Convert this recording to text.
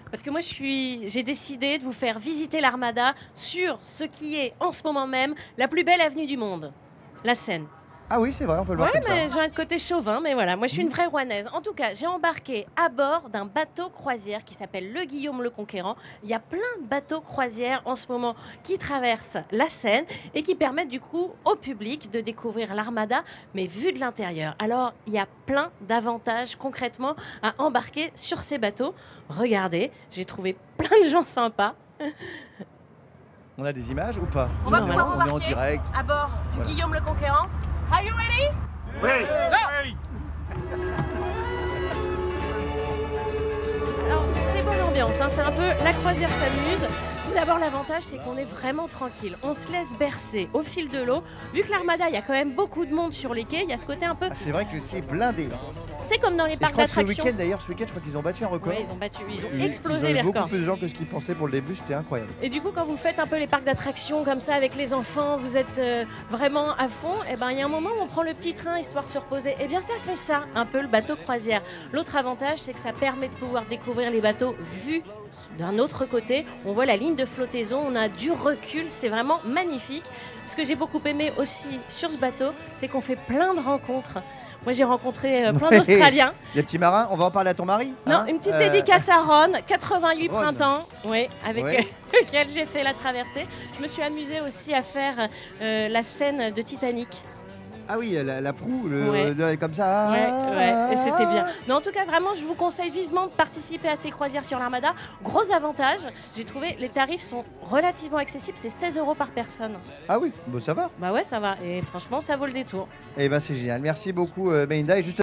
Parce que moi, j'ai décidé de vous faire visiter l'Armada sur ce qui est en ce moment même la plus belle avenue du monde, la Seine. Ah oui, c'est vrai, on peut le Ouais, voir comme ça. mais j'ai un côté chauvin, mais voilà, moi je suis une vraie Rouennaise. En tout cas, j'ai embarqué à bord d'un bateau croisière qui s'appelle le Guillaume le Conquérant. Il y a plein de bateaux croisières en ce moment qui traversent la Seine et qui permettent du coup au public de découvrir l'Armada, mais vu de l'intérieur. Alors, il y a plein d'avantages concrètement à embarquer sur ces bateaux. Regardez, j'ai trouvé plein de gens sympas. On a des images ou pas? On va on est pouvoir en embarquer direct. à bord du Voilà. Guillaume le Conquérant. Are you ready? Alors, c'est bonne ambiance, hein, c'est un peu la croisière s'amuse. Tout d'abord, l'avantage, c'est qu'on est vraiment tranquille. On se laisse bercer au fil de l'eau. Vu que l'Armada, il y a quand même beaucoup de monde sur les quais, il y a ce côté un peu. Ah, c'est vrai que c'est blindé. C'est comme dans les Et je parcs crois que ce d'attractions. week-end, d'ailleurs, je crois qu'ils ont battu un record. Ouais, ils ont Ils explosé ont eu les beaucoup records. plus de gens que ce qu'ils pensaient pour le début, c'était incroyable. Et du coup, quand vous faites un peu les parcs d'attractions comme ça avec les enfants, vous êtes vraiment à fond, et ben il y a un moment où on prend le petit train histoire de se reposer. Et bien ça fait ça, un peu le bateau croisière. L'autre avantage, c'est que ça permet de pouvoir découvrir les bateaux vus d'un autre côté. On voit la ligne de flottaison, on a du recul, c'est vraiment magnifique. Ce que j'ai beaucoup aimé aussi sur ce bateau, c'est qu'on fait plein de rencontres. Moi, j'ai rencontré plein Ouais. d'Australiens. Les petits marins, on va en parler à ton mari? Non, hein une petite dédicace à Ron, 88 Ron. printemps, oui, avec Ouais. lequel j'ai fait la traversée. Je me suis amusée aussi à faire la scène de Titanic. Ah oui, la proue, Ouais. comme ça. Ouais, et c'était bien. Mais en tout cas, vraiment, je vous conseille vivement de participer à ces croisières sur l'Armada. Gros avantage, j'ai trouvé les tarifs sont relativement accessibles, c'est 16 € par personne. Ah oui, bon, ça va. Bah ouais, ça va. Et franchement, ça vaut le détour. Eh ben c'est génial. Merci beaucoup, Melinda. Et juste